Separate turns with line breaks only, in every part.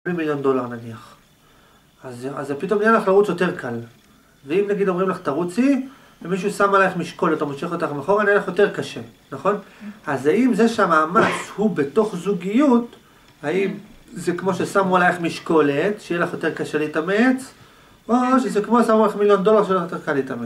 $1,000,000 נניח. אז פתאום נהיה לך לרוץ יותר קל. ואם נגיד אומרים לך תרוצי, ומישהו שם עלייך משקולת או מושך אותך מאחורה, נהיה לך יותר קשה, נכון? אז האם זה שהמאמץ הוא בתוך זוגיות, האם זה כמו ששמו עלייך משקולת, שיהיה לך יותר קשה להתאמץ, או שזה כמו שמו עלייך $1,000,000 שיהיה לך יותר קל להתאמץ?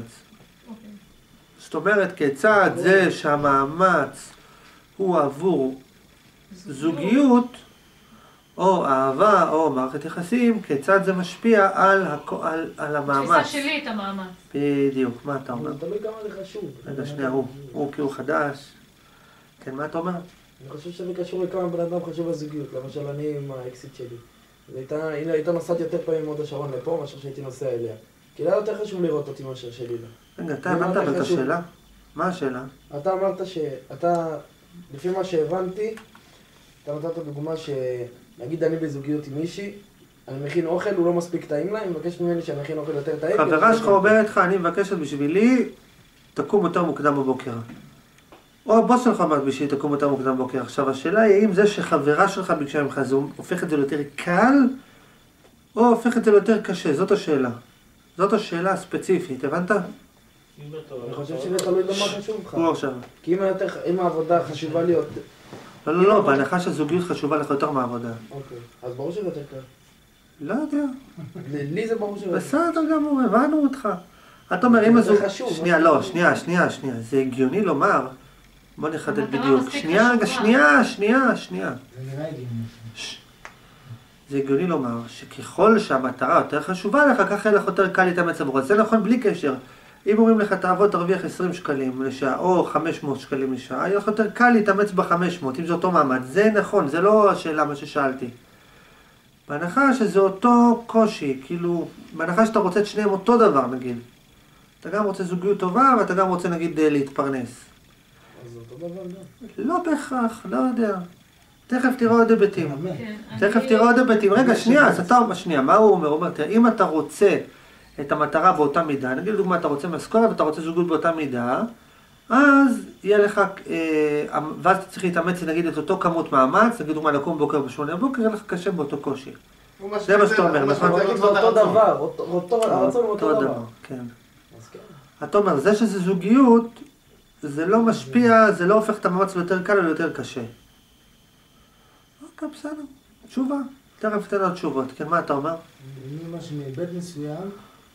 זאת אומרת, כיצד זה שהמאמץ הוא עבור זוגיות, או אהבה, או מערכת יחסים, כיצד זה משפיע על המאמץ.
תפיסה שלי את המאמץ.
בדיוק, מה אתה אומר?
זה תלוי כמה זה חשוב.
רגע, שנייה, הוא כי הוא חדש. כן, מה אתה אומר?
אני חושב שזה קשור לכמה בן אדם חשוב בזוגיות. למשל, אני עם האקסיט שלי. הנה, הייתה נוסעת יותר פעמים עם הוד השרון לפה, מאשר שהייתי נוסע אליה. כי היה יותר חשוב לראות אותי מאשר שלי לה.
רגע, אתה הבנת את השאלה? מה השאלה?
אתה אמרת שאתה, לפי מה שהבנתי, אתה נתת דוגמה שנגיד אני בזוגיות עם מישהי, אני מכין אוכל, הוא לא מספיק טעים לה, היא מבקשת ממני שאני מכין אוכל יותר טעים.
חברה שלך אומרת לך, אני מבקשת בשבילי, תקום יותר מוקדם בבוקר. או הבוס שלך אומרת בשבילי, תקום יותר מוקדם בבוקר. עכשיו, השאלה היא, האם זה שחברה שלך ביקשה ממך, זה הופך את זה ליותר קל, או הופך את זה ליותר קשה? זאת השאלה. זאת השאלה הספציפית, הבנת?
אני חושב שזה תלוי במה חשוב לך.
כמו עכשיו.
כי אם העבודה חשובה לי עוד...
לא, בהנחה שהזוגיות חשובה לך יותר מהעבודה.
אוקיי, אז ברור שזה יותר קל.
לא יודע.
לי זה ברור שזה...
בסדר גמור, הבנו אותך. אתה אומר, אם הזוג...
זה חשוב.
שנייה, לא, שנייה. זה הגיוני לומר, בוא נחדד בדיוק. שנייה.
זה נראה הגיוני.
זה הגיוני לומר שככל שהמטרה יותר חשובה לך, ככה יהיה לך יותר קל להתאמץ עבורה. זה נכון בלי קשר. אם אומרים לך תעבוד תרוויח 20 שקלים לשעה או 500 שקלים לשעה, יהיה לך יותר קל להתאמץ ב-500, אם זה אותו מעמד. זה נכון, זה לא השאלה מה ששאלתי. בהנחה שזה אותו קושי, כאילו, בהנחה שאתה רוצה את שניהם אותו דבר נגיד. אתה גם רוצה זוגיות טובה ואתה גם רוצה נגיד להתפרנס.
אז זה אותו דבר גם.
לא בהכרח, לא יודע. תכף תראה עוד היבטים. רגע, שנייה, מה הוא אומר? הוא אומר, תראה, אם אתה רוצה את המטרה באותה מידה, נגיד לדוגמה, אתה רוצה משכורת ואתה רוצה זוגיות באותה מידה, אז יהיה לך, ואז אתה צריך להתאמץ, נגיד, את אותו כמות מאמץ, נגיד דוגמה, לקום בוקר ב8 בבוקר, יהיה לך קשה באותו קושי. זה מה שאתה אומר, נכון?
זה אותו דבר, הרצון הוא אותו דבר.
כן. אתה אומר, זה שזה זוגיות, זה לא משפיע, זה לא הופך את המאמץ ליותר קל או ליותר קשה. אוקיי, בסדר. תשובה. תכף תן עוד תשובות. כן, מה אתה אומר?
אני ממש מבית מסוים,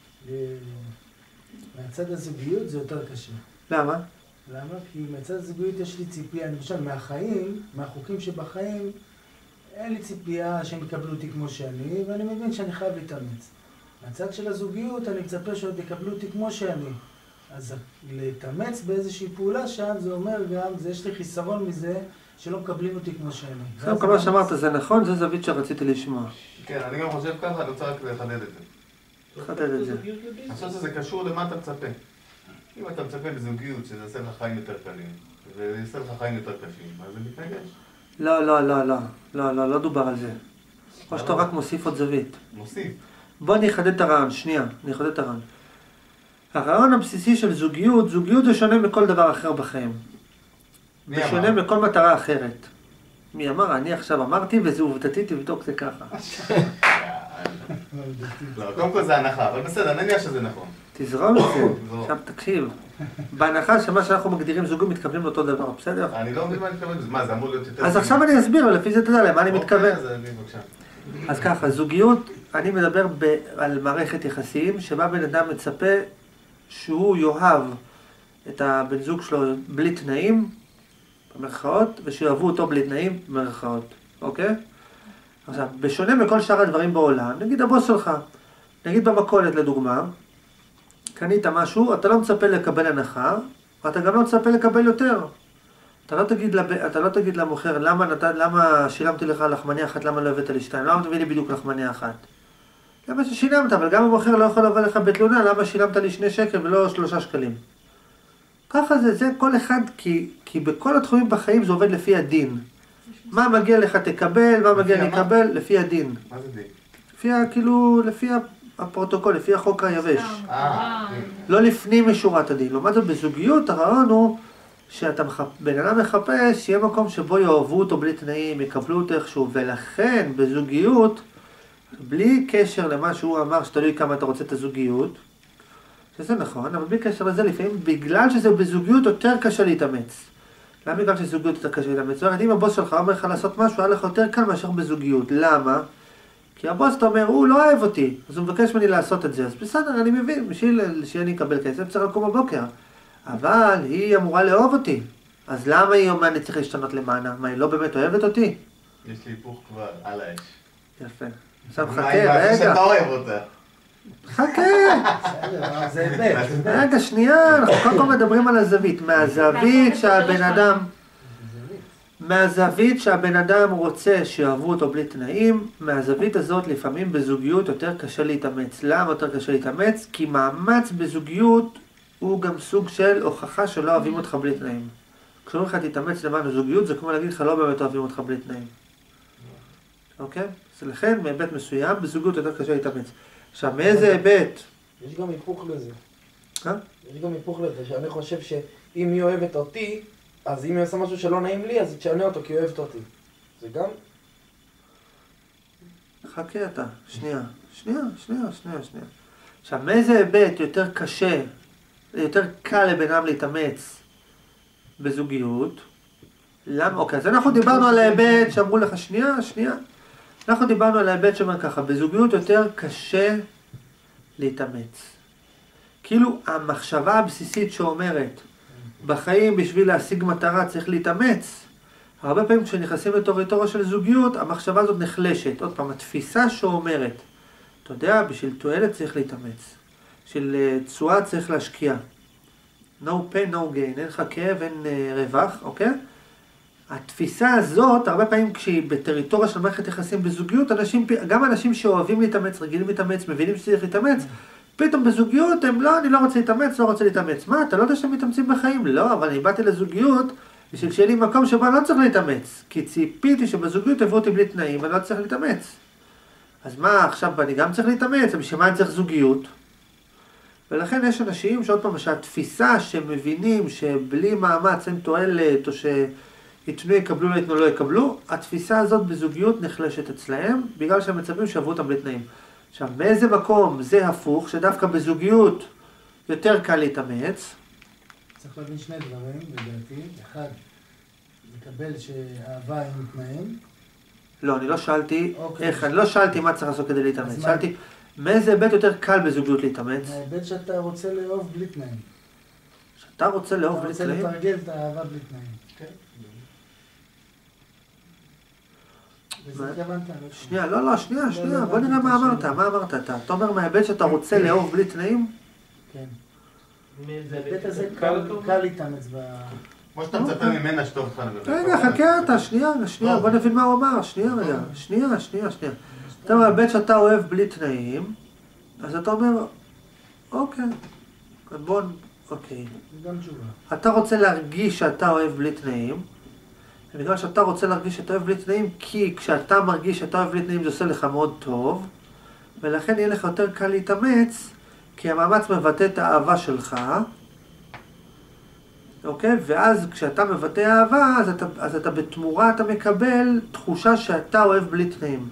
מהצד הזוגיות זה יותר קשה.
למה?
למה? כי מהצד הזוגיות יש לי ציפייה, למשל מהחיים, מהחוקים שבחיים, אין לי ציפייה שהם יקבלו אותי כמו שאני, ואני מבין שאני חייב להתאמץ. מהצד של הזוגיות אני מצפה שעוד יקבלו אותי כמו שאני. אז להתאמץ באיזושהי פעולה שם, זה אומר גם, יש לי חיסרון מזה, שלא מקבלים אותי כמו שאני.
עכשיו, כל מה שאמרת, זה נכון, זה זווית שרציתי לשמוע.
כן, אני גם חושב ככה, אני רוצה רק לחדד את זה.
לחדד את זה.
אני חושב שזה קשור למה אתה מצפה. אם אתה מצפה בזוגיות שזה יעשה לך חיים יותר קלים, ויעשה לך חיים יותר קשים, אז זה מתנגש.
לא דובר על זה. או שאתה רק מוסיף עוד זווית.
מוסיף.
בוא נחדד את הרעיון, שנייה, נחדד את הרעיון. הרעיון הבסיסי של זוגיות זה שונה מכל דבר אחר בחיים. בשונה מכל מטרה אחרת. מי אמר? אני עכשיו אמרתי, וזה עובדתי, תבדוק זה ככה.
לא, קודם כל זה הנחה, אבל בסדר, נניח שזה נכון.
תזרום את זה. עכשיו תקשיב. בהנחה שמה שאנחנו מגדירים זוגיות מתכוונים לאותו דבר, בסדר?
אני לא מבין מה אני מתכוון, מה זה אמור להיות יותר...
אז עכשיו אני אסביר, ולפי זה תדע למה אני מתכוון.
אוקיי, אז בבקשה.
אז ככה, זוגיות, אני מדבר על מערכת יחסים, שבה בן אדם מצפה שהוא יאהב את הבן זוג שלו בלי תנאים, במרכאות, ושיאהבו אותו בלי תנאים, במרכאות, אוקיי? עכשיו, בשונה מכל שאר הדברים בעולם, נגיד הבוס שלך, נגיד במכולת לדוגמה, קנית משהו, אתה לא מצפה לקבל הנחה, ואתה גם לא מצפה לקבל יותר. אתה לא תגיד למוכר, למה שילמתי לך לחמניה אחת, למה לא הבאת לי 2? למה תביא לי בדיוק לחמניה אחת? למה ששילמת, אבל גם המוכר לא יכול לבוא לך בתלונה, למה שילמת לי 2 שקל ולא 3 שקלים? ככה זה כל אחד, כי בכל התחומים בחיים זה עובד לפי הדין. מה מגיע לך תקבל, מה מגיע לקבל, לפי הדין.
מה זה דין?
לפי הפרוטוקול, לפי החוק היבש. לא לפנים משורת הדין. לעומת זאת בזוגיות הרעיון הוא בן אדם מחפש שיהיה מקום שבו יאהבו אותו בלי תנאים, יקבלו אותו איכשהו, ולכן בזוגיות בלי קשר למה שהוא אמר שתלוי כמה אתה רוצה את הזוגיות, שזה נכון, אבל בלי קשר לזה לפעמים, בגלל שזה בזוגיות יותר קשה להתאמץ. למה בגלל שזוגיות יותר קשה להתאמץ? זאת אומרת, אם הבוס שלך אומר לך לעשות משהו, היה לך יותר קל מאשר בזוגיות. למה? כי הבוס אתה אומר, הוא לא אוהב אותי, אז הוא מבקש ממני לעשות את זה. אז בסדר, אני מבין, בשביל שאני אקבל כסף צריך לקום בבוקר. אבל היא אמורה לאהוב אותי. אז למה היא אומרת, אני צריך להשתנות למענה? מה, היא לא באמת אוהבת אותי?
יש לי היפוך כבר על האש.
יפה. עכשיו חכה,
מה, היא
רגע.
שאתה אוהב אותה.
חכה.
זה היבט.
רגע, שנייה, אנחנו קודם כל מדברים על הזווית. מהזווית שהבן אדם רוצה שאוהבו אותו בלי תנאים, מהזווית הזאת לפעמים בזוגיות יותר קשה להתאמץ. למה יותר קשה להתאמץ? כי מאמץ בזוגיות הוא גם סוג של הוכחה שלא אוהבים אותך בלי תנאים. כשאומרים לך תתאמץ למען הזוגיות, זה כמו להגיד לך לא באמת אוהבים אותך בלי תנאים. אוקיי? אז לכן, מהיבט מסוים, בזוגיות יותר קשה להתאמץ. עכשיו, מאיזה היבט?
יש גם היפוך לזה.
אה?
יש גם היפוך לזה, שאני חושב שאם היא אוהבת אותי, אז אם היא עושה משהו שלא נעים לי, אז תשנה אותו כי היא אוהבת אותי. זה גם?
חכה אתה, שנייה. עכשיו, מאיזה היבט יותר קשה, יותר קל לבן אדם להתאמץ בזוגיות? למה? אוקיי, אז אנחנו דיברנו על ההיבט שאמרו לך, שנייה. אנחנו דיברנו על ההיבט שאומר ככה, בזוגיות יותר קשה להתאמץ. כאילו, המחשבה הבסיסית שאומרת, בחיים בשביל להשיג מטרה צריך להתאמץ. הרבה פעמים כשנכנסים לטריטוריה של זוגיות, המחשבה הזאת נחלשת. עוד פעם, התפיסה שאומרת, אתה יודע, בשביל תועלת צריך להתאמץ. בשביל תשואה צריך להשקיע. No pain, no gain. אין לך כאב, אין רווח, אוקיי? התפיסה הזאת, הרבה פעמים כשהיא בטריטוריה של מערכת יחסים בזוגיות, גם אנשים שאוהבים להתאמץ, רגילים להתאמץ, מבינים שצריך להתאמץ, פתאום בזוגיות הם לא, אני לא רוצה להתאמץ. מה, אתה לא יודע שהם מתאמצים בחיים? לא, אבל אני באתי לזוגיות בשביל שיהיה לי מקום שבו אני לא צריך להתאמץ. כי ציפיתי שבזוגיות עברו אותי בלי תנאים ואני לא צריך להתאמץ. אז מה, עכשיו אני גם צריך להתאמץ, בשביל מה אני צריך זוגיות? ולכן יש אנשים שעוד פעם, שהתפיסה שמבינים שבלי מאמץ אין תועלת, או שיתנו יקבלו, לא יתנו לא יקבלו, התפיסה הזאת בזוגיות נחלשת אצלהם, בגלל שהם מצפים שעברו אותם בלי תנאים. עכשיו, באיזה מקום זה הפוך, שדווקא בזוגיות יותר קל להתאמץ?
צריך להבין שני דברים, לדעתי. אחד, לקבל שאהבה עם תנאים.
לא, אני לא שאלתי איך, אני לא שאלתי מה צריך לעשות כדי להתאמץ. שאלתי, מאיזה היבט יותר קל בזוגיות להתאמץ?
מההיבט שאתה רוצה לאהוב בלי תנאים.
שאתה רוצה לאהוב בלי
אתה
תנאים?
רוצה לתרגל את האהבה בלי תנאים. כן.
שנייה, שנייה, בוא נראה מה אמרת, אתה אומר מההיבט שאתה רוצה לאהוב בלי תנאים?
כן. בהיבט הזה קל להתאמץ
כמו שאתה מצפה ממנה שטוב אותך לבד.
רגע, חכה אתה, שנייה, בוא נבין מה הוא אמר, שנייה. אתה מההיבט שאתה אוהב בלי תנאים, אז אתה אומר, אוקיי, אוקיי.
גם תשובה.
אתה רוצה להרגיש שאתה אוהב בלי תנאים, ובגלל שאתה רוצה להרגיש שאתה אוהב בלי תנאים, כי כשאתה מרגיש שאתה אוהב בלי תנאים זה עושה לך מאוד טוב, ולכן יהיה לך יותר קל להתאמץ, כי המאמץ מבטא את האהבה שלך, אוקיי? ואז כשאתה מבטא אהבה, אז אתה בתמורה אתה מקבל תחושה שאתה אוהב בלי תנאים.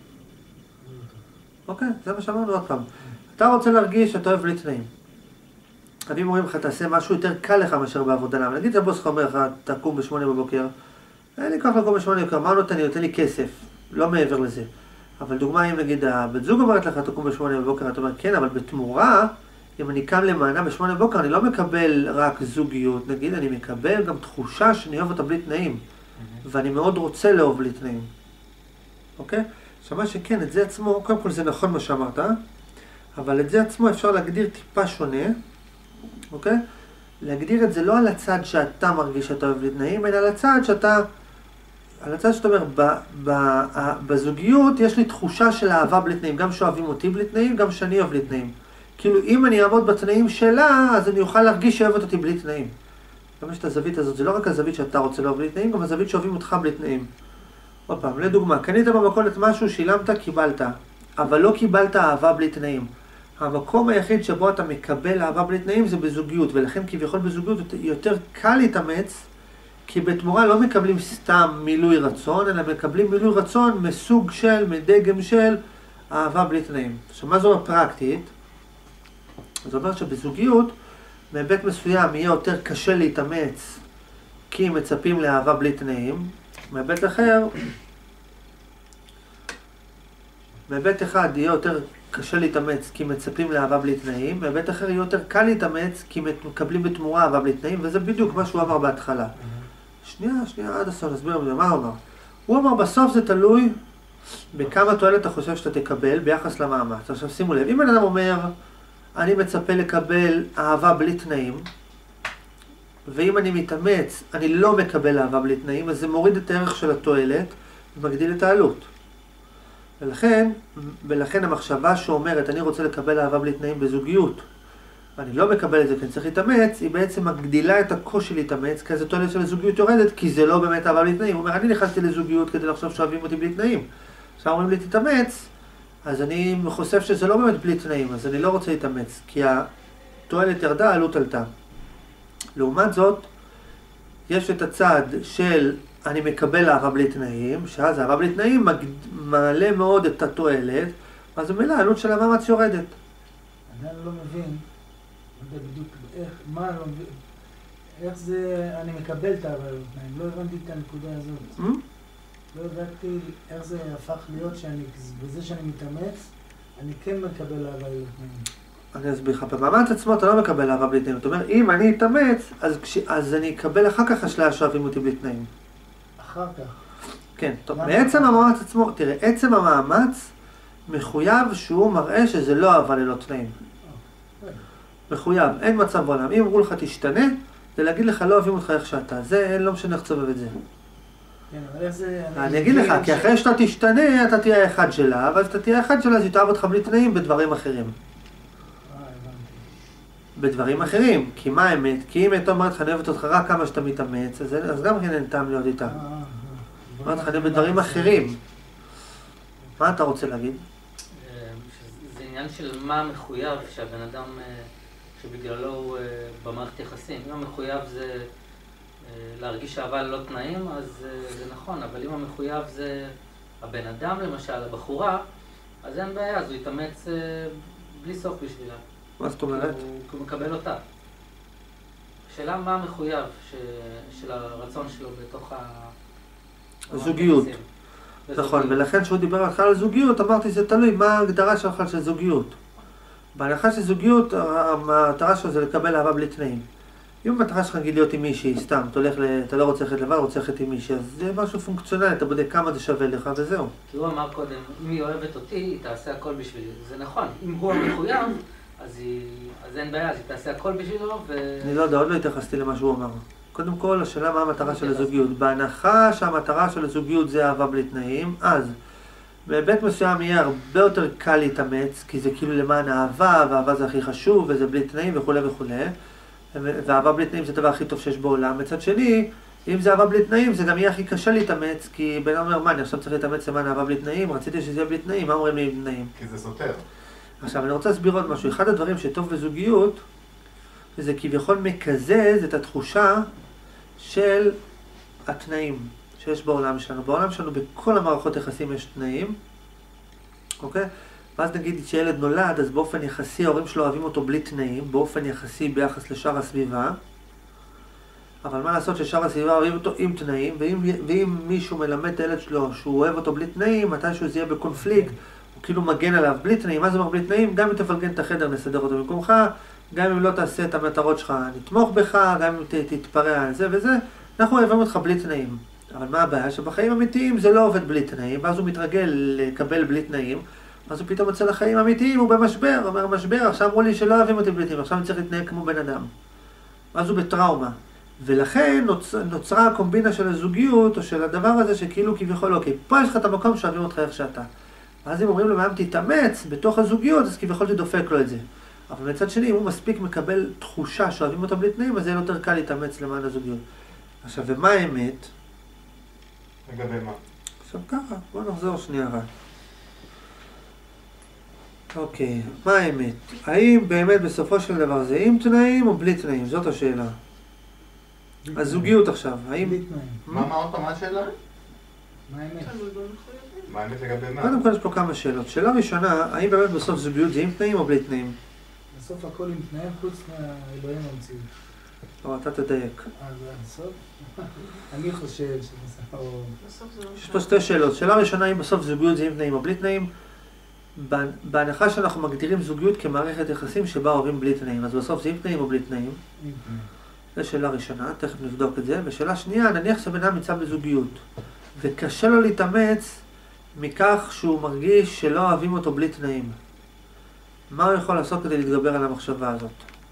אוקיי? זה מה שאמרנו עוד פעם. אתה רוצה להרגיש שאתה אוהב בלי תנאים. אם אומרים לך, תעשה משהו יותר קל לך מאשר בעבודה. למה? נגיד שהבוס לך אומר לך, תקום ב8 בבוקר, אין לי כוח לקום ב8 בבוקר, מה נותן לי? נותן לי כסף, לא מעבר לזה. אבל דוגמה, אם נגיד הבת זוג אומרת לך, תקום ב8 בבוקר, אתה אומר, כן, אבל בתמורה, אם אני קם למענה ב8 בבוקר, אני לא מקבל רק זוגיות, נגיד, אני מקבל גם תחושה שאני אוהב אותה בלי תנאים. ואני מאוד רוצה לאהוב בלי תנאים. אוקיי? עכשיו מה שכן, את זה עצמו, קודם כל זה נכון מה שאמרת, אבל את זה עצמו אפשר להגדיר טיפה שונה, אוקיי? להגדיר את זה לא על הצד שאתה מרגיש שאתה אוהב בלי תנאים, אלא על הצד שאתה אומר, בזוגיות יש לי תחושה של אהבה בלי תנאים, גם שאוהבים אותי בלי תנאים, גם שאני אוהב בלי תנאים. כאילו אם אני אעמוד בתנאים שלה, אז אני אוכל להרגיש שאוהבת אותי בלי תנאים. גם יש את הזווית הזאת, זה לא רק הזווית שאתה רוצה לאהוב בלי תנאים, גם הזווית שאוהבים אותך בלי תנאים. עוד פעם, לדוגמה, קנית במכולת משהו, שילמת, קיבלת, אבל לא קיבלת אהבה בלי תנאים. המקום היחיד שבו אתה מקבל אהבה בלי תנאים זה בזוגיות, ולכן כביכול בזוגיות יותר קל להתאמץ, כי בתמורה לא מקבלים סתם מילוי רצון, אלא מקבלים מילוי רצון מסוג של, מדגם של, אהבה בלי תנאים. עכשיו, מה זו הפרקטית? זאת אומרת שבזוגיות, מהיבט מסוים יהיה יותר קשה להתאמץ כי מצפים לאהבה בלי תנאים. מהיבט אחר, מהיבט אחד יהיה יותר קשה להתאמץ כי מצפים לאהבה בלי תנאים, מהיבט אחר יהיה יותר קל להתאמץ כי מקבלים בתמורה אהבה בלי תנאים, וזה בדיוק מה שהוא אמר בהתחלה. שנייה, עד הסוף, נסביר מה הוא אמר. הוא אמר, בסוף זה תלוי בכמה תועלת אתה חושב שאתה תקבל ביחס למאמץ. עכשיו שימו לב, אם בן אדם אומר, אני מצפה לקבל אהבה בלי תנאים, ואם אני מתאמץ, אני לא מקבל אהבה בלי תנאים, אז זה מוריד את הערך של התועלת ומגדיל את העלות. ולכן המחשבה שאומרת, אני רוצה לקבל אהבה בלי תנאים בזוגיות, ואני לא מקבל את זה כי אני צריך להתאמץ, היא בעצם מגדילה את הקושי להתאמץ, כי אז התועלת של הזוגיות יורדת, כי זה לא באמת אהבה בלי תנאים. הוא אומר, אני נכנסתי לזוגיות כדי לחשוב שאוהבים אותי בלי תנאים. עכשיו אומרים לי, תתאמץ, אז אני חושב שזה לא באמת בלי תנאים, אז אני לא רוצה להתאמץ, כי התועלת ירדה, העלות עלתה. לעומת זאת, יש את הצד של אני מקבל אהבה בלי תנאים, שאז אהבה בלי תנאים מעלה מאוד את התועלת, אז במילא העלות של המאמץ יורדת.
אני לא מבין, בדיוק, איך זה אני מקבל את האהבה בלי תנאים, לא הבנתי את הנקודה הזאת. לא הבנתי איך זה הפך להיות בזה שאני מתאמץ, אני כן מקבל אהבה בלי תנאים.
אני אסביר לך, במאמץ עצמו אתה לא מקבל אהבה בלי תנאים. זאת אומרת, אם אני אתאמץ, אז אני אקבל אחר כך אשליה שאוהבים אותי בלי תנאים.
אחר כך?
כן, טוב, בעצם המאמץ עצמו, תראה, עצם המאמץ מחויב שהוא מראה שזה לא אהבה ללא תנאים. מחויב, אין מצב בעולם. אם אמרו לך תשתנה, זה להגיד לך לא אוהבים אותך איך שאתה. זה, לא משנה איך צובב את זה.
כן, אבל איך זה...
אני אגיד לך, כי אחרי שאתה תשתנה, אתה תהיה האחד שלה, ואז אתה תהיה האחד שלה, אז היא תאהב אותך בלי תנאים בדברים אחרים. בדברים אחרים, כי מה האמת? כי אם אתה אומרת לך, אני אוהבת אותך רק כמה שאתה מתאמץ, אז גם כן אין טעם להיות איתה. אומרת לך, אני בדברים אחרים. מה אתה רוצה להגיד?
זה עניין של מה מחויב שהבן אדם, שבגללו הוא במערכת יחסים. אם המחויב זה להרגיש אהבה ללא תנאים, אז זה נכון, אבל אם המחויב זה הבן אדם, למשל, הבחורה, אז אין בעיה, אז הוא יתאמץ בלי סוף בשבילה.
מה זאת אומרת?
הוא מקבל אותה. השאלה מה המחויב של הרצון שלו בתוך
הזוגיות. נכון, ולכן כשהוא דיבר עליך על זוגיות, אמרתי זה תלוי מה ההגדרה שלך של זוגיות. בהנחה של זוגיות, המטרה שלו זה לקבל אהבה בלי תנאים. אם המטרה שלך נגיד להיות עם מישהי, סתם, אתה לא רוצה ללכת לבד, רוצה ללכת עם מישהי, אז זה משהו פונקציונלי, אתה בודק כמה זה שווה לך וזהו.
כי הוא אמר קודם, אם היא אוהבת אותי, היא תעשה הכל בשבילי. זה נכון, אם הוא המחויב, אז אין בעיה, אז היא תעשה הכל בשבילו
אני לא יודע, עוד לא התייחסתי למה שהוא אמר. קודם כל, השאלה מה המטרה של הזוגיות. בהנחה שהמטרה של הזוגיות זה אהבה בלי תנאים, אז בהיבט מסוים יהיה הרבה יותר קל להתאמץ, כי זה כאילו למען אהבה, ואהבה זה הכי חשוב, וזה בלי תנאים וכו' וכו'. ואהבה בלי תנאים זה הדבר הכי טוב שיש בעולם. מצד שני, אם זה אהבה בלי תנאים, זה גם יהיה הכי קשה להתאמץ, כי בן אומר, מה, אני עכשיו צריך להתאמץ למען אהבה בלי תנאים? רציתי שזה יהיה בלי תנאים, מה אומרים לי תנאים?
כי זה סותר.
עכשיו, אני רוצה להסביר עוד משהו. אחד הדברים שטוב בזוגיות, זה כביכול מקזז את התחושה של התנאים שיש בעולם שלנו. בעולם שלנו בכל המערכות יחסים יש תנאים, אוקיי? ואז נגיד שילד נולד, אז באופן יחסי ההורים שלו אוהבים אותו בלי תנאים, באופן יחסי ביחס לשאר הסביבה. אבל מה לעשות ששאר הסביבה אוהבים אותו עם תנאים, ואם מישהו מלמד את הילד שלו שהוא אוהב אותו בלי תנאים, מתישהו זה יהיה בקונפליקט, הוא כאילו מגן עליו בלי תנאים. מה זה אומר בלי תנאים? גם אם תפלגן את החדר נסדר אותו במקומך, גם אם לא תעשה את המטרות שלך נתמוך בך, גם אם תתפרע על זה וזה, אנחנו אוהבים אותך בלי תנאים. אבל מה הבעיה? שבחיים אמיתיים זה לא עובד בלי תנאים, ואז הוא מתרגל לקבל בלי תנאים, אז הוא פתאום יוצא לחיים אמיתיים, הוא במשבר, אומר משבר, עכשיו אמרו לי שלא אוהבים אותי בלי תנאים, עכשיו אני צריך להתנהג כמו בן אדם. אז הוא בטראומה. ולכן נוצרה הקומבינה של הזוגיות, או של הדבר הזה שכאילו כביכול, אוקיי, פה יש לך את המקום שאוהבים אותך איך שאתה. ואז אם אומרים לו, מה אם תתאמץ בתוך הזוגיות, אז כביכול תדופק לו את זה. אבל מצד שני, אם הוא מספיק מקבל תחושה שאוהבים אותה בלי תנאים, אז יהיה לו יותר קל להתאמץ למען הזוגיות. עכשיו, ומה האמת?
לגבי מה?
עכשיו ככה, בוא נחזור שנייה רק. אוקיי, מה האמת? האם באמת בסופו של דבר זה עם תנאים או בלי תנאים? זאת השאלה. הזוגיות עכשיו, האם...
בלי תנאים.
מה עוד פעם השאלה?
מה האמת?
מה האמת לגבי מה?
קודם כל יש פה כמה שאלות. שאלה ראשונה, האם באמת בסוף זוגיות זה עם תנאים או בלי תנאים?
בסוף הכל עם תנאים חוץ מהאלוהים המציאות.
או אתה תדייק.
בסוף? אני חושב שבסוף...
יש פה שתי שאלות. שאלה ראשונה, האם בסוף זוגיות זה עם תנאים או בלי תנאים? בהנחה שאנחנו מגדירים זוגיות כמערכת יחסים שבה אוהבים בלי תנאים, אז בסוף זה עם תנאים או בלי תנאים?
עם תנאים.
זו שאלה ראשונה, תכף נבדוק את זה. ושאלה שנייה, נניח שבן אדם נמצא בזוגיות, וקשה לו להתאמץ מכך שהוא מרגיש שלא אוהבים אותו בלי תנאים. מה הוא יכול לעשות כדי להתגבר על המחשבה הזאת?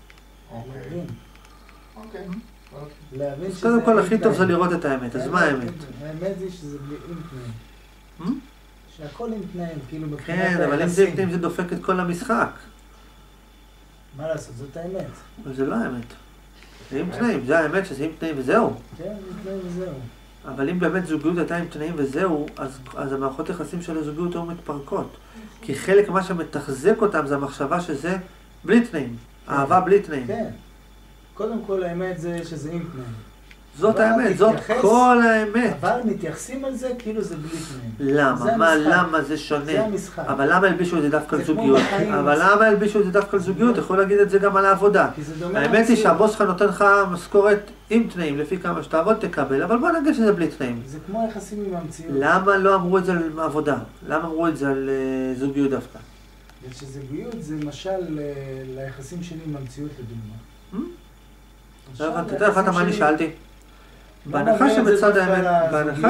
להבין
אז קודם כל הכי טוב זה לראות את האמת, אז מה האמת?
האמת היא שזה עם תנאים. שהכל עם תנאים, כאילו מבחינת
כן, אבל אם זה עם תנאים זה דופק את כל המשחק.
מה לעשות, זאת האמת.
אבל זה לא האמת. זה עם תנאים, זה האמת שזה עם תנאים וזהו.
כן, עם תנאים וזהו.
אבל אם באמת זוגיות הייתה עם תנאים וזהו, אז המערכות יחסים של הזוגיות היו מתפרקות. כי חלק מה שמתחזק אותם זה המחשבה שזה בלי תנאים. אהבה בלי תנאים.
כן. קודם כל האמת זה שזה עם תנאים.
זאת האמת, זאת כל האמת.
אבל מתייחסים על זה כאילו זה בלי תנאים.
למה? מה, למה זה שונה?
זה המשחק.
אבל למה הלבישו את זה דווקא על זוגיות? אבל למה הלבישו את זה דווקא על זוגיות? יכול להגיד את זה גם על העבודה. האמת היא שהבוס שלך נותן לך משכורת עם תנאים, לפי כמה שתעבוד תקבל, אבל בוא נגיד שזה בלי תנאים.
זה כמו יחסים עם המציאות.
למה לא אמרו את זה על עבודה? למה אמרו את זה על זוגיות דווקא?
שזוגיות זה משל ליחסים שלי עם המציאות לדוגמה.
אתה יודע מה אני שאלתי? בהנחה שמצד האמת,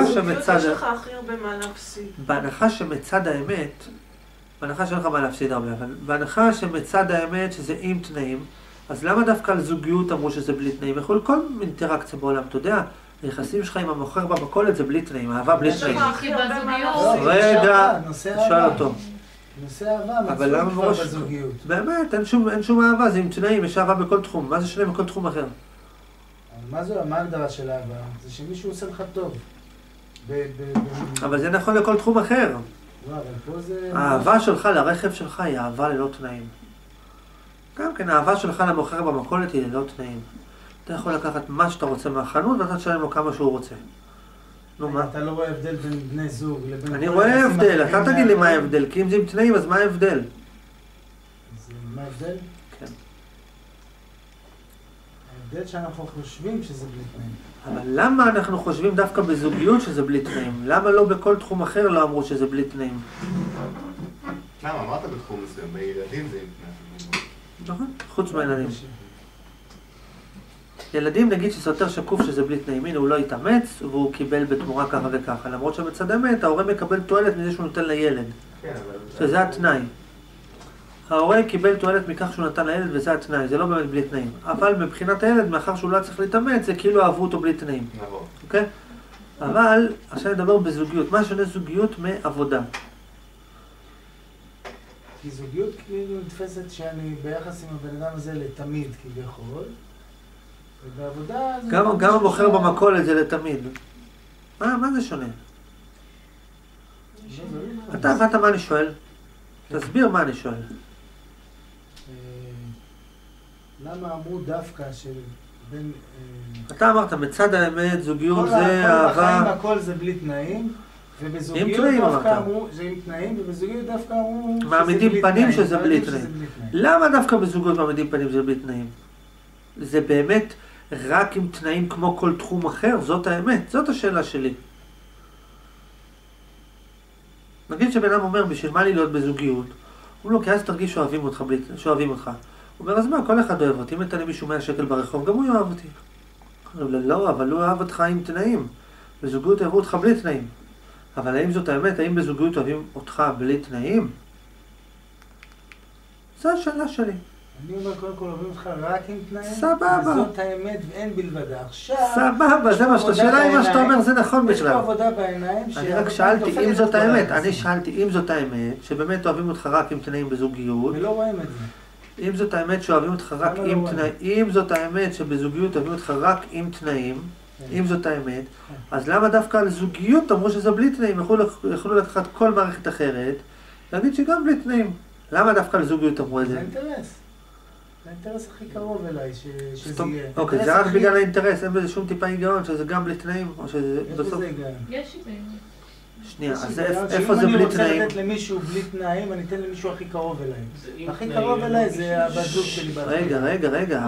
בהנחה שמצד האמת, בהנחה שאין לך מה להפסיד הרבה, אבל בהנחה שמצד האמת שזה עם תנאים, אז למה דווקא על זוגיות אמרו שזה בלי תנאים? יכול כל אינטראקציה בעולם, אתה יודע, היחסים שלך עם המוכר במכולת זה בלי תנאים, אהבה בלי תנאים. רגע, שואל אותו.
נושא אהבה מצוי כבר בזוגיות.
באמת, אין שום אהבה, זה עם תנאים, יש אהבה בכל תחום, מה זה שונה בכל תחום אחר?
מה ההגדרה של אהבה? זה שמישהו עושה לך טוב.
אבל זה נכון לכל תחום אחר.
לא, אבל פה זה...
האהבה שלך לרכב שלך היא אהבה ללא תנאים. גם כן, האהבה שלך למוכר במכולת היא ללא תנאים. אתה יכול לקחת מה שאתה רוצה מהחנות ואתה תשלם לו כמה שהוא רוצה. נו מה?
אתה לא רואה הבדל בין בני זוג לבין...
אני רואה הבדל, אתה תגיד לי מה ההבדל, כי אם זה עם תנאים אז מה ההבדל?
מה ההבדל?
כן.
ההבדל שאנחנו חושבים שזה בלי תנאים.
אבל למה אנחנו חושבים דווקא בזוגיות שזה בלי תנאים? למה לא בכל תחום אחר לא אמרו שזה בלי תנאים?
למה? אמרת בתחום מסוים, בילדים זה עם תנאים.
נכון, חוץ מהילדים. ילדים נגיד שזה יותר שקוף שזה בלי תנאים, הנה הוא לא התאמץ והוא קיבל בתמורה ככה וככה, למרות שבצד האמת ההורה מקבל תועלת מזה שהוא נותן לילד, שזה התנאי. ההורה קיבל תועלת מכך שהוא נתן לילד וזה התנאי, זה לא באמת בלי תנאים. אבל מבחינת הילד, מאחר שהוא לא צריך להתאמץ, זה כאילו אהבו אותו בלי תנאים. אוקיי? אבל עכשיו נדבר בזוגיות, מה שונה זוגיות מעבודה?
כי זוגיות כאילו נתפסת שאני ביחס עם הבן אדם הזה לתמיד כביכול. ובעבודה זה...
גם המוכר במכולת זה לתמיד. מה זה שונה? אתה הבנת מה אני שואל? תסביר מה אני שואל.
למה אמרו דווקא שבין...
אתה אמרת, מצד האמת, זוגיות זה
אהבה... כל החיים
הכל
זה בלי תנאים, ובזוגיות דווקא אמרו זה עם תנאים, ובזוגיות דווקא אמרו
מעמידים פנים שזה בלי תנאים. למה דווקא בזוגיות מעמידים פנים שזה בלי תנאים? זה באמת רק עם תנאים כמו כל תחום אחר? זאת האמת, זאת השאלה שלי. נגיד שבן אדם אומר, בשביל מה לי להיות בזוגיות? הוא לא, כי אז תרגיש שאוהבים אותך. הוא אומר, אז מה, כל אחד אוהב אותי, אם אתה למישהו 100 שקל ברחוב, גם הוא יאהב אותי. הוא אומר, לא, אבל הוא אוהב אותך עם תנאים. בזוגיות אוהבו אותך בלי תנאים. אבל האם זאת האמת, האם בזוגיות אוהבים אותך בלי תנאים? זו השאלה שלי.
אני אומר, קודם כל אוהבים אותך רק עם תנאים.
סבבה.
וזאת האמת ואין בלבדה. עכשיו...
סבבה, זה מה שאתה שאלה, אם מה שאתה אומר זה נכון בכלל.
יש פה עבודה בעיניים
אני רק שאלתי אם זאת האמת, אני שאלתי אם זאת האמת, שבאמת אוהבים אותך רק עם תנאים בזוגיות.
ולא רואים את זה.
אם זאת האמת שאוהבים אותך רק עם תנאים, אם זאת האמת שבזוגיות אוהבים אותך רק עם תנאים, אם זאת האמת, אז למה דווקא על זוגיות אמרו שזה בלי תנאים? יכולו לקחת כל מערכת אחרת, להגיד שגם בלי תנאים. למה דווקא על זוגיות אמרו את זה?
זה אינטרס. זה האינטרס הכי קרוב אליי, שזה יהיה.
אוקיי, זה רק בגלל האינטרס, אין בזה שום טיפה היגיון, שזה גם בלי תנאים, או שזה
בסוף... יש בזה היגיון.
שנייה, אז איפה זה בלי
אם אני רוצה
תנאים?
לתת למישהו בלי תנאים, אני אתן למישהו הכי קרוב אליי. הכי קרוב אליי זה הבת זוג שלי.
רגע,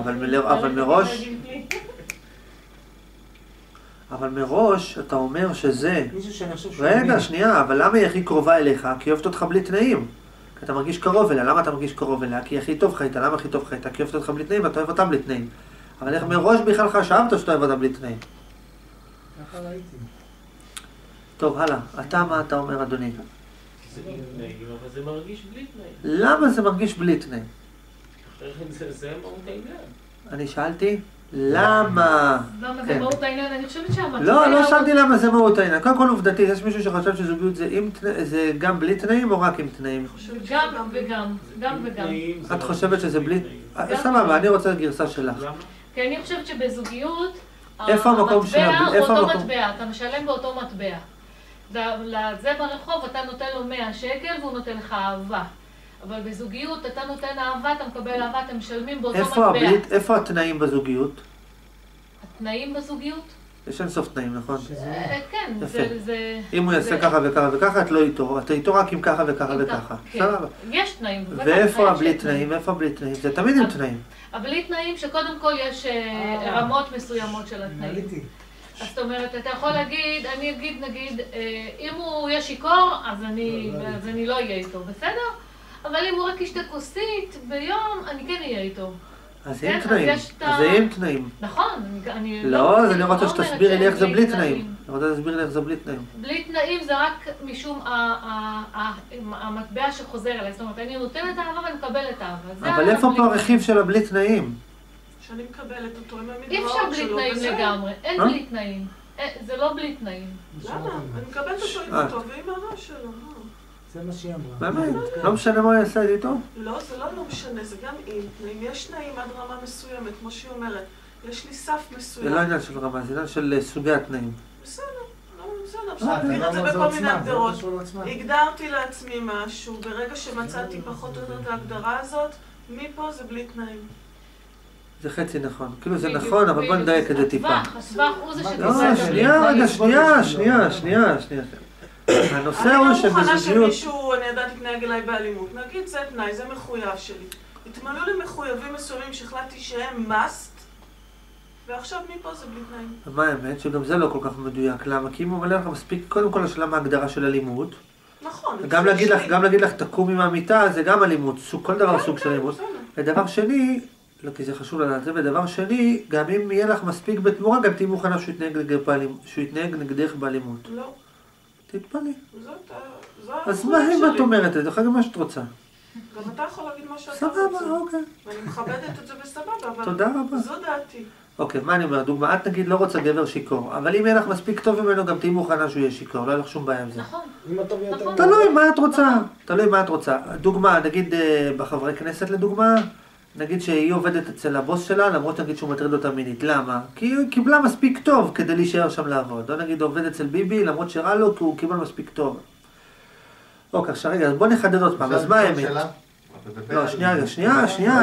אבל מראש אתה אומר שזה...
מישהו שאני חושב שהוא...
רגע, שנייה, אבל למה היא הכי קרובה אליך? כי היא אוהבת אותך בלי תנאים. כי אתה מרגיש קרוב אליה. למה אתה מרגיש קרוב אליה? כי היא הכי טוב לך איתה. למה הכי טוב לך איתה? כי היא אוהבת אותך בלי תנאים ואתה אוהב אותה בלי תנאים. אבל איך מראש בכלל חשבת שאתה אוהב אותה בלי תנאים?
ככה ראיתי.
טוב, הלאה. אתה, מה אתה אומר, אדוני?
זה עם תנאים, אבל זה מרגיש בלי תנאים.
למה זה מרגיש בלי תנאים?
זה מהות העניין.
אני שאלתי, למה?
למה זה מהות העניין? אני חושבת שהמצב...
לא שאלתי למה זה מהות העניין. קודם כל עובדתית, יש מישהו שחושב שזוגיות זה גם בלי תנאים או רק עם תנאים?
גם וגם, גם וגם.
את חושבת שזה בלי... סבבה, אני רוצה גרסה שלך.
למה?
כי אני חושבת שבזוגיות...
איפה המקום שלה?
המטבע
איפה
הוא אותו
המקום?
מטבע, אתה משלם באותו מטבע. לזה ברחוב אתה נותן לו 100 שקל והוא נותן לך אהבה. אבל בזוגיות אתה נותן אהבה, אתה מקבל אהבה, אתם משלמים באותו מטבע.
איפה התנאים בזוגיות?
התנאים בזוגיות?
יש אין סוף תנאים, נכון?
כן,
יפה.
זה...
אם הוא יעשה ככה וככה וככה, את לא איתו. אתה איתו רק עם ככה וככה וככה. סבבה.
יש תנאים.
ואיפה הבלי תנאים? איפה הבלי תנאים? זה תמיד עם תנאים.
הבלי תנאים שקודם כל יש רמות מסוימות של התנאים. אז זאת אומרת, אתה יכול להגיד, אני אגיד נגיד, אם הוא יהיה שיכור, אז אני לא אהיה איתו, בסדר? אבל אם הוא רק ישתה כוסית ביום, אני כן אהיה איתו.
אז זה עם תנאים. אז זה עם תנאים.
נכון, אני...
לא, אז אני רוצה שתסבירי לי איך זה בלי תנאים. אני רוצה להסביר לי איך זה בלי תנאים.
בלי תנאים זה רק משום המטבע שחוזר אליי. זאת אומרת, אני נותנת אהבה ואני מקבלת אהבה.
אבל איפה פה הרכיב של הבלי תנאים?
שאני מקבלת אותו עם
אי אפשר
המדרעות
בלי
שלו,
תנאים
וזה.
לגמרי. אין בלי תנאים. זה לא בלי תנאים.
למה? אני מקבלת אותו עם הטוב ועם הרע שלו. מה?
זה מה שהיא אמרה.
באמת? לא משנה מה הוא יעשה איתו?
לא, זה לא משנה, זה גם עם תנאים. יש תנאים עד רמה מסוימת, כמו שהיא אומרת. יש לי סף
זה
מסוים.
לא עניין של רמה, זה עניין של סוגי התנאים.
בסדר, אפשר להגדיר את זה בכל מיני הגדרות. הגדרתי לעצמי משהו, ברגע שמצאתי פחות או יותר את ההגדרה הזאת, מפה זה בלי תנאים.
זה חצי נכון. כאילו זה נכון, אבל בוא נדייק את זה טיפה.
הסבך הוא זה
לא, שנייה. הנושא הוא
אני לא מוכנה
שבזוגיות...
שמישהו, אני יודעת, יתנהג אליי באלימות. נגיד, זה תנאי, זה מחויב שלי. התמלאו לי מחויבים מסוימים שהחלטתי שהם must, ועכשיו מפה זה בלי תנאים.
מה האמת? שגם זה לא כל כך מדויק. למה? כי אם הוא מלא לך מספיק, קודם כל השאלה מה ההגדרה של אלימות.
נכון.
גם להגיד לך תקום עם המיטה, זה גם אלימות. כל דבר סוג של אלימות. ודבר שני, לא כי זה חשוב לדעת זה, ודבר שני, גם אם יהיה לך מספיק בתמורה, גם תהיי מוכנה שהוא יתנהג נגדך באלימות.
לא.
תתפלאי.
זו
אז מה אם את אומרת את זה? דרך אגב מה שאת רוצה.
גם אתה יכול להגיד מה שאתה
סבבה,
רוצה.
אוקיי.
ואני מכבדת את זה בסבבה, אבל
תודה רבה.
זו דעתי.
אוקיי, מה אני אומר? דוגמה, את נגיד לא רוצה גבר שיכור, אבל אם יהיה לך מספיק טוב ממנו, גם תהיי מוכנה שהוא יהיה שיכור, לא יהיה לך שום בעיה עם זה.
נכון.
אם הטוב יותר...
תלוי מה את רוצה. דוגמה, נגיד בחברי כנסת לדוגמה, נגיד שהיא עובדת אצל הבוס שלה, למרות נגיד שהוא מטריד אותה מינית. למה? כי היא קיבלה מספיק טוב כדי להישאר שם לעבוד. לא נגיד עובד אצל ביבי, למרות שרע לו, כי הוא קיבל מספיק טוב. אוקיי, עכשיו רגע, אז בוא נחדד עוד פעם, אז מה האמת? לא, שנייה,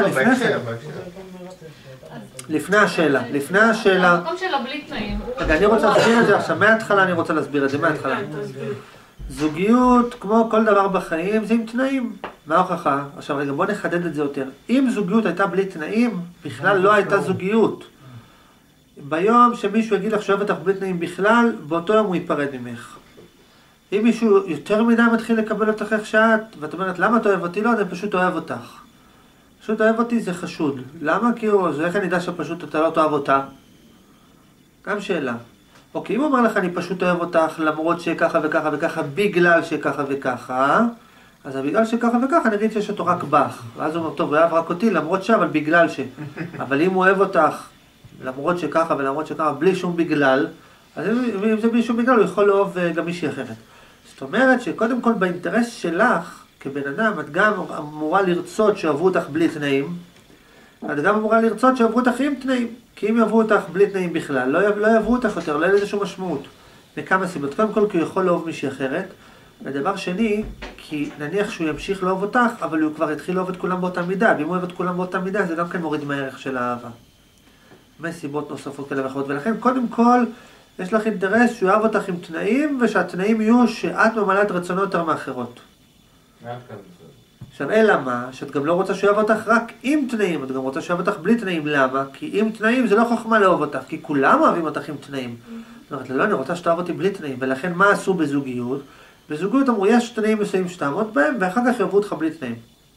לפני השאלה.
המקום של הבלי תנאים.
רגע, אני רוצה להסביר את זה עכשיו, מההתחלה אני רוצה להסביר את זה, מההתחלה.
כן, תסביר.
זוגיות, כמו כל דבר בחיים, זה עם תנאים. מה ההוכחה? עכשיו רגע, בוא נחדד את זה יותר. אם זוגיות הייתה בלי תנאים, בכלל לא הייתה זוגיות. ביום שמישהו יגיד לך שאוהב אותך בלי תנאים בכלל, באותו יום הוא ייפרד ממך. אם מישהו יותר מדי מתחיל לקבל אותך איך שאת, ואת אומרת, למה אתה אוהב אותי? לא, אני פשוט אוהב אותך. פשוט אוהב אותי זה חשוד. למה? כי זה איך אני יודע שפשוט אתה לא תאהב אותה? גם שאלה. אוקיי, אם הוא אומר לך, אני פשוט אוהב אותך, למרות שככה וככה וככה, בגלל שככה וככה, אז בגלל שככה וככה, נגיד שיש אותו רק בך. ואז הוא אומר, טוב, הוא אוהב רק אותי, למרות אבל בגלל ש... אבל אם הוא אוהב אותך, למרות שככה ולמרות שככה, בלי שום בגלל, אז אם זה בלי שום בגלל, הוא יכול לאהוב גם מישהי אחרת. זאת אומרת שקודם כל באינטרס שלך, כבן אדם, את גם אמורה לרצות שאוהבו אותך בלי תנאים, את גם אמורה לרצות שאוהבו אותך עם תנאים. כי אם יאהבו אותך בלי תנאים בכלל, לא יאהבו אותך יותר, לא יהיה לזה שום משמעות. מכמה סיבות. קודם כל, כי הוא יכול לאהוב מישהי אחרת. ודבר שני, כי נניח שהוא ימשיך לאהוב אותך, אבל הוא כבר יתחיל לאהוב את כולם באותה מידה. ואם הוא אוהב את כולם באותה מידה, זה גם כן מוריד מהערך של האהבה. מסיבות נוספות כאלה ואחרות. ולכן, קודם כל, יש לך אינטרס שהוא יאהב אותך עם תנאים, ושהתנאים יהיו שאת ממלאת רצונו יותר מאחרות. עכשיו, אלא מה? שאת גם לא רוצה שהוא יאהב אותך רק עם תנאים, את גם רוצה שהוא יאהב אותך בלי תנאים. למה? כי עם תנאים זה לא חוכמה לאהוב אותך, כי כולם אוהבים אותך עם תנאים. זאת אומרת, לא, אני רוצה שתאהב אותי בלי תנאים, ולכן מה עשו בזוגיות? בזוגיות אמרו, יש תנאים מסוימים שתעמוד בהם, ואחר כך יאהבו אותך בלי תנאים.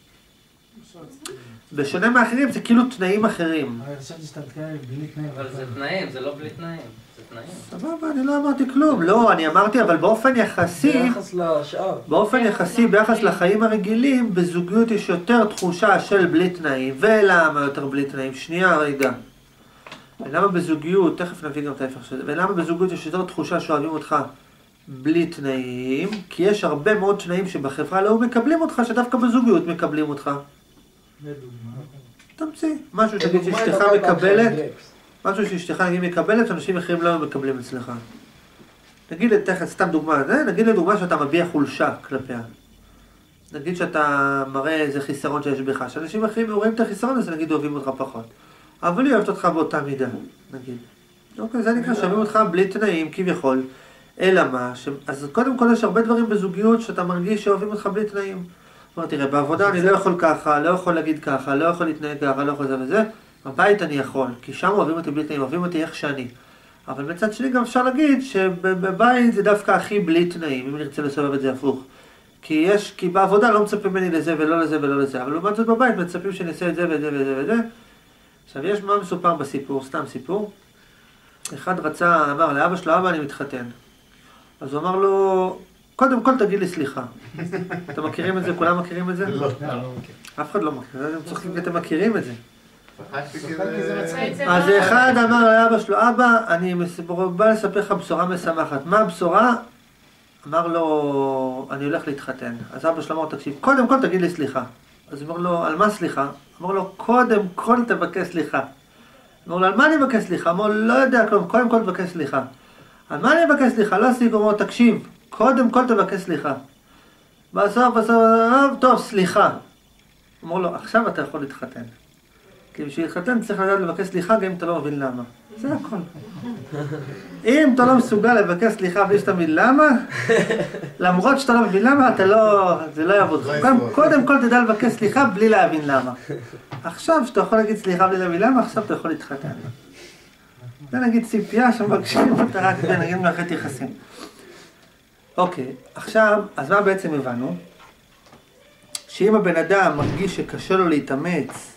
בשונה מאחרים זה כאילו תנאים אחרים.
אבל חשבתי שאתה מתכוון בלי תנאים.
אבל זה תנאים, זה לא בלי תנאים. זה תנאים.
סבבה, אני לא אמרתי כלום. לא, אני אמרתי, אבל באופן יחסי,
ביחס לשאר.
באופן יחסי, ביחס לחיים הרגילים, בזוגיות יש יותר תחושה של בלי תנאים. ולמה יותר בלי תנאים? שנייה, רגע. ולמה בזוגיות, תכף נביא גם את ההפך של זה, ולמה בזוגיות יש יותר תחושה שאוהבים אותך בלי תנאים? כי יש הרבה מאוד תנאים שבחברה לא מקבלים אותך, שדווקא בזוגיות מקבלים אותך. תמציא, משהו שתגיד שאשתך מקבלת, משהו שאשתך מקבלת, אנשים אחרים לא מקבלים אצלך. נגיד, סתם דוגמה, נגיד לדוגמה שאתה מביע חולשה כלפיה. נגיד שאתה מראה איזה חיסרון שיש בך, שאנשים אחרים רואים את החיסרון הזה, נגיד אוהבים אותך פחות. אבל היא אוהבת אותך באותה מידה, נגיד. אוקיי, זה נקרא שאוהבים אותך בלי תנאים, כביכול. אלא מה? אז קודם כל יש הרבה דברים בזוגיות שאתה מרגיש שאוהבים אותך בלי תנאים. זאת אומרת, תראה, בעבודה אני לא יכול ככה, לא יכול להגיד ככה, לא יכול להתנהג ככה, לא יכול זה וזה. בבית אני יכול, כי שם אוהבים אותי בלי תנאים, אוהבים אותי איך שאני. אבל מצד שני גם אפשר להגיד שבבית זה דווקא הכי בלי תנאים, אם נרצה לסובב את זה הפוך. כי בעבודה לא מצפים ממני לזה ולא לזה ולא לזה, אבל לעומת זאת בבית מצפים שנעשה את זה וזה וזה וזה. עכשיו, יש מה מסופר בסיפור, סתם סיפור. אחד רצה, אמר לאבא שלו, אבא אני מתחתן. אז הוא אמר לו, קודם כל תגיד לי סליחה. אתם מכירים את זה? כולם מכירים את זה?
לא.
אף אחד לא מכיר, אתם צוחקים כי אתם מכירים את זה.
צחקתי
אז אחד אמר לאבא שלו, אבא, אני בא לספר לך בשורה משמחת. מה הבשורה? אמר לו, אני הולך להתחתן. אז אבא שלו אמר, תקשיב, קודם כל תגיד לי סליחה. אז הוא אמר לו, על מה סליחה? אמר לו, קודם כל תבקש סליחה. אמר לו, על מה אני מבקש סליחה? אמר לו, לא יודע כלום, קודם כל תבקש סליחה. על מה אני מבקש סליחה? לא עשיתי, אמר לו, תקשיב, קודם כל תבקש סליחה. בסוף, טוב, סליחה. אמר לו, עכשיו אתה יכול להתחתן. כי בשביל להתחתן צריך לדעת לבקש סליחה גם אם אתה לא מבין למה. זה הכל. אם אתה לא מסוגל לבקש סליחה בלי שאתה מבין למה, למרות שאתה לא מבין למה, זה לא יעבוד. קודם כל תדע לבקש סליחה בלי להבין למה. עכשיו שאתה יכול להגיד סליחה בלי להבין למה, עכשיו אתה יכול להתחתן. זה נגיד ציפייה שמבקשים אותה רק כדי נגיד מערכת יחסים. אוקיי, עכשיו, אז מה בעצם הבנו? שאם הבן אדם מרגיש שקשה לו להתאמץ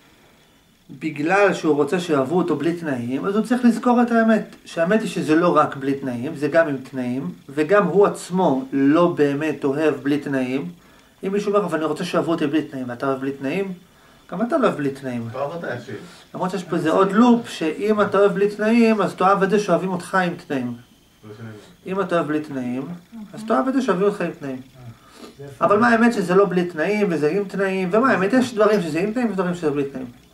בגלל שהוא רוצה שאוהבו אותו בלי תנאים, אז הוא צריך לזכור את האמת. שהאמת היא שזה לא רק בלי תנאים, זה גם עם תנאים, וגם הוא עצמו לא באמת אוהב בלי תנאים. אם מישהו אומר, אבל אני רוצה שאוהבו אותי בלי תנאים, ואתה אוהב בלי תנאים, גם אתה לא אוהב בלי תנאים. למרות שיש פה איזה עוד לופ, שאם אתה אוהב בלי תנאים, אז תאהב את זה שאוהבים אותך עם תנאים. אם אתה אוהב בלי תנאים, אז תאהב את זה שאוהבים אותך עם תנאים. אבל מה האמת שזה לא בלי תנאים, וזה עם תנאים, ומה האמת יש דברים שזה עם תנאים ודברים שזה בלי תנאים.